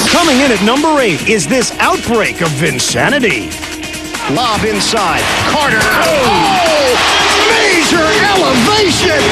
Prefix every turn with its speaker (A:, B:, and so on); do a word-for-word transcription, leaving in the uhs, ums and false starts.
A: Coming in at number eight is this outbreak of insanity.
B: Lob inside. Carter. Oh! Major elevation!